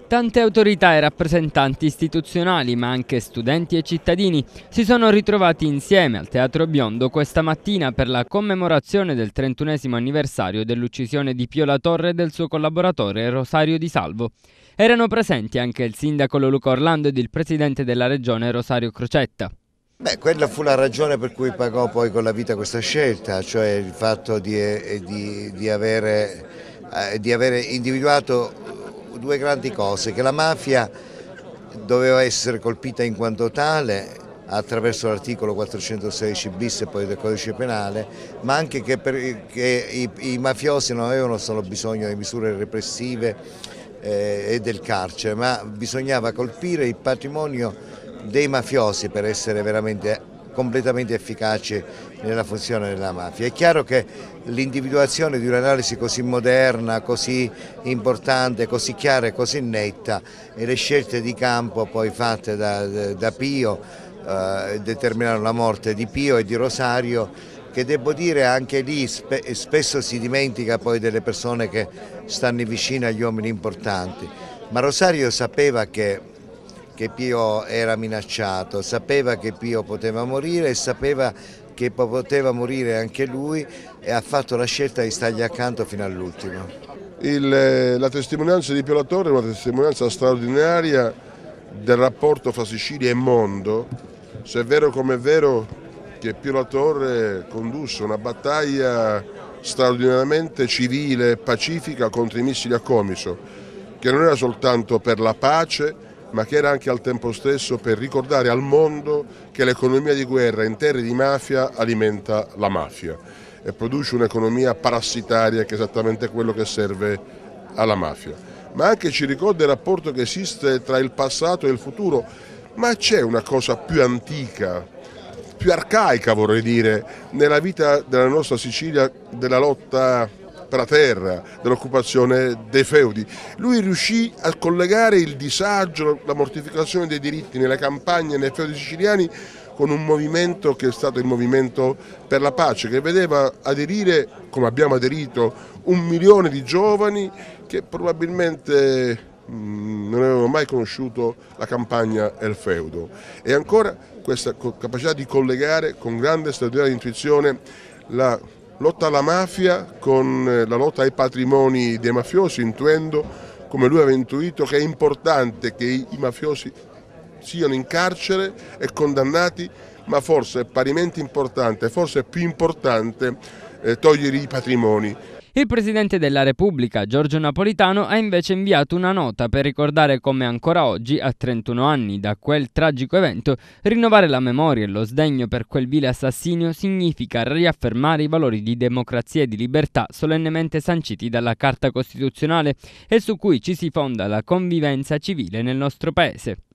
Tante autorità e rappresentanti istituzionali, ma anche studenti e cittadini, si sono ritrovati insieme al Teatro Biondo questa mattina per la commemorazione del 31esimo anniversario dell'uccisione di Pio La Torre e del suo collaboratore Rosario Di Salvo. Erano presenti anche il sindaco Luca Orlando ed il presidente della regione Rosario Crocetta. Quella fu la ragione per cui pagò poi con la vita questa scelta, cioè il fatto di avere individuato due grandi cose: che la mafia doveva essere colpita in quanto tale attraverso l'articolo 416 bis e poi del codice penale, ma anche che i mafiosi non avevano solo bisogno di misure repressive e del carcere, ma bisognava colpire il patrimonio dei mafiosi per essere veramente completamente efficaci nella funzione della mafia. È chiaro che l'individuazione di un'analisi così moderna, così importante, così chiara e così netta e le scelte di campo poi fatte da Pio determinarono la morte di Pio e di Rosario, che devo dire anche lì spesso si dimentica poi delle persone che stanno vicine agli uomini importanti, ma Rosario sapeva che Pio era minacciato, sapeva che Pio poteva morire e sapeva che poteva morire anche lui e ha fatto la scelta di stargli accanto fino all'ultimo. La testimonianza di Pio La Torre è una testimonianza straordinaria del rapporto fra Sicilia e mondo, se è vero come è vero che Pio La Torre condusse una battaglia straordinariamente civile e pacifica contro i missili a Comiso, che non era soltanto per la pace, ma che era anche al tempo stesso per ricordare al mondo che l'economia di guerra in terre di mafia alimenta la mafia e produce un'economia parassitaria, che è esattamente quello che serve alla mafia. Ma anche ci ricorda il rapporto che esiste tra il passato e il futuro, ma c'è una cosa più antica, più arcaica vorrei dire, nella vita della nostra Sicilia, della lotta per la terra, dell'occupazione dei feudi. Lui riuscì a collegare il disagio, la mortificazione dei diritti nelle campagne, nei feudi siciliani, con un movimento che è stato il movimento per la pace, che vedeva aderire, come abbiamo aderito, 1 milione di giovani che probabilmente non avevano mai conosciuto la campagna e il feudo. E ancora questa capacità di collegare con grande straordinaria intuizione la lotta alla mafia con la lotta ai patrimoni dei mafiosi, intuendo, come lui aveva intuito, che è importante che i mafiosi siano in carcere e condannati, ma forse è parimenti importante, forse è più importante togliere i patrimoni. Il Presidente della Repubblica, Giorgio Napolitano, ha invece inviato una nota per ricordare come ancora oggi, a 31 anni da quel tragico evento, rinnovare la memoria e lo sdegno per quel vile assassinio significa riaffermare i valori di democrazia e di libertà solennemente sanciti dalla Carta Costituzionale e su cui ci si fonda la convivenza civile nel nostro Paese.